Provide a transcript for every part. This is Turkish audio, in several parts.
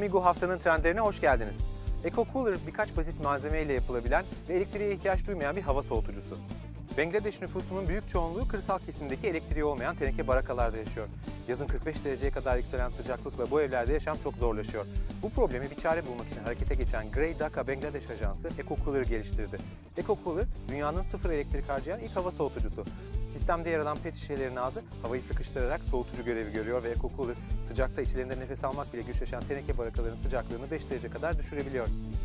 Bigomigo haftanın trendlerine hoş geldiniz. Eco Cooler birkaç basit malzemeyle yapılabilen ve elektriğe ihtiyaç duymayan bir hava soğutucusu. Bangladeş nüfusunun büyük çoğunluğu kırsal kesimdeki elektriği olmayan teneke barakalarda yaşıyor. Yazın 45 dereceye kadar yükselen sıcaklıkla bu evlerde yaşam çok zorlaşıyor. Bu problemi bir çare bulmak için harekete geçen Grey Dhaka Bangladeş Ajansı Eco Cooler'ı geliştirdi. Eco Cooler, dünyanın sıfır elektrik harcayan ilk hava soğutucusu. Sistemde yer alan pet şişelerin ağzı havayı sıkıştırarak soğutucu görevi görüyor ve Eco Cooler sıcakta içlerinde nefes almak bile güçleşen teneke barakaların sıcaklığını 5 derece kadar düşürebiliyor.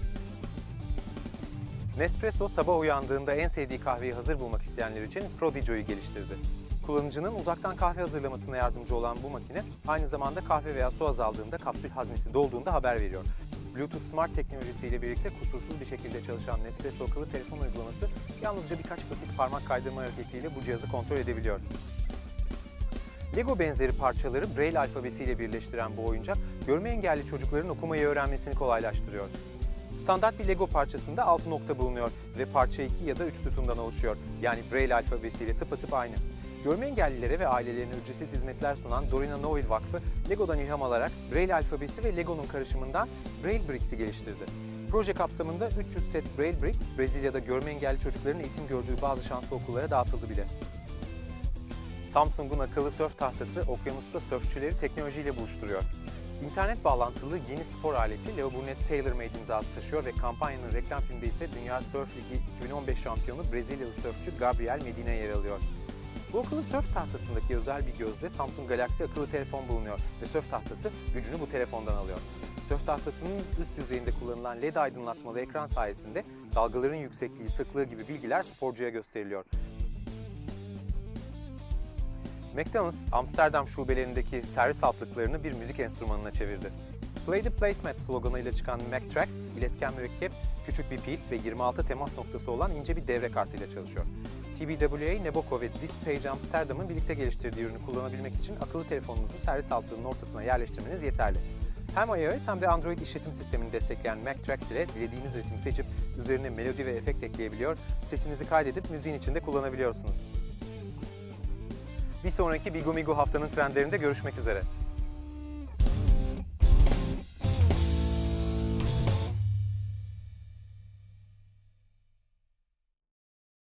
Nespresso sabah uyandığında en sevdiği kahveyi hazır bulmak isteyenler için Prodigy'yi geliştirdi. Kullanıcının uzaktan kahve hazırlamasına yardımcı olan bu makine aynı zamanda kahve veya su azaldığında kapsül haznesi dolduğunda haber veriyor. Bluetooth Smart teknolojisiyle birlikte kusursuz bir şekilde çalışan Nespresso akıllı telefon uygulaması yalnızca birkaç basit parmak kaydırma hareketiyle bu cihazı kontrol edebiliyor. Lego benzeri parçaları Braille alfabesiyle birleştiren bu oyuncak, görme engelli çocukların okumayı öğrenmesini kolaylaştırıyor. Standart bir Lego parçasında 6 nokta bulunuyor ve parça 2 ya da 3 sütundan oluşuyor. Yani Braille alfabesiyle tıpatıp aynı. Görme engellilere ve ailelerine ücretsiz hizmetler sunan Dorina Noel Vakfı, Lego'dan ilham alarak Braille alfabesi ve Lego'nun karışımından Braille Bricks'i geliştirdi. Proje kapsamında 300 set Braille Bricks, Brezilya'da görme engelli çocukların eğitim gördüğü bazı şanslı okullara dağıtıldı bile. Samsung'un akıllı sörf tahtası okyanusta sörfçüleri teknolojiyle buluşturuyor. İnternet bağlantılı yeni spor aleti Leo Burnett TaylorMade imzası taşıyor ve kampanyanın reklam filminde ise Dünya Sörf Ligi 2015 şampiyonu Brezilyalı sörfçü Gabriel Medina yer alıyor. Bu akıllı sörf tahtasındaki özel bir gözde Samsung Galaxy akıllı telefon bulunuyor ve sörf tahtası gücünü bu telefondan alıyor. Sörf tahtasının üst yüzeyinde kullanılan LED aydınlatmalı ekran sayesinde dalgaların yüksekliği, sıklığı gibi bilgiler sporcuya gösteriliyor. McDonald's, Amsterdam şubelerindeki servis altlıklarını bir müzik enstrümanına çevirdi. Play the Placemat sloganıyla çıkan McTrax, iletken mürekkep, küçük bir pil ve 26 temas noktası olan ince bir devre kartıyla çalışıyor. TBWA, Neboco ve Dispage Amsterdam'ın birlikte geliştirdiği ürünü kullanabilmek için akıllı telefonunuzu servis altlığının ortasına yerleştirmeniz yeterli. Hem iOS hem de Android işletim sistemini destekleyen McTrax ile dilediğiniz ritmi seçip üzerine melodi ve efekt ekleyebiliyor, sesinizi kaydedip müziğin içinde kullanabiliyorsunuz. Bir sonraki Bigomigo haftanın trendlerinde görüşmek üzere.